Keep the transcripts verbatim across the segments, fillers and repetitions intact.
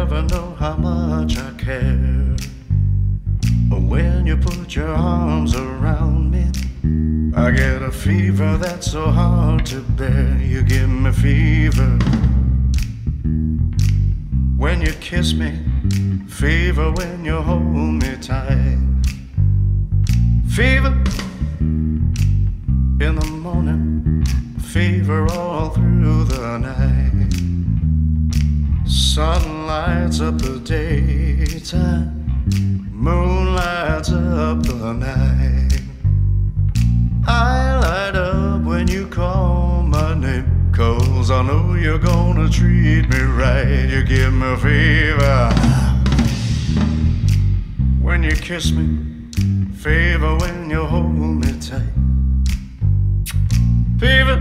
never know how much I care. But when you put your arms around me, I get a fever that's so hard to bear. You give me fever when you kiss me, fever when you hold me tight, fever in the morning, fever all through the night. Sun lights up the daytime, moon lights up the night. I light up when you call my name, 'cause I know you're gonna treat me right. You give me fever when you kiss me, fever when you hold me tight, fever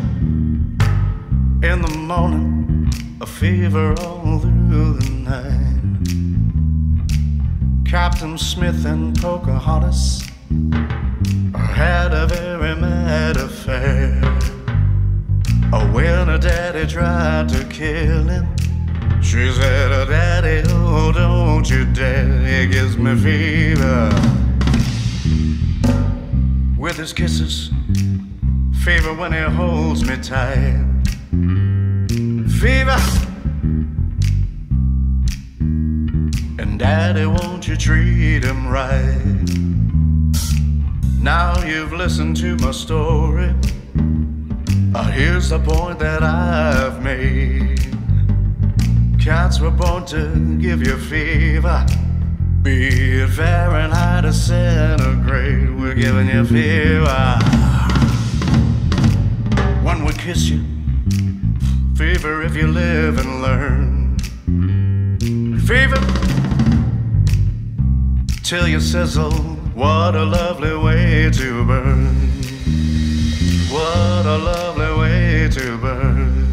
in the morning, a fever all through the night. Captain Smith and Pocahontas had a very mad affair. Oh, when her daddy tried to kill him, she said, "Oh, Daddy, oh, don't you dare." He gives me fever with his kisses, fever when he holds me tight, fever. And Daddy, won't you treat him right? Now you've listened to my story. Uh, here's the point that I've made. Cats were born to give you fever, be it Fahrenheit or centigrade. We're giving you fever when we kiss you, fever if you live and learn, fever till you sizzle. What a lovely way to burn, what a lovely way to burn.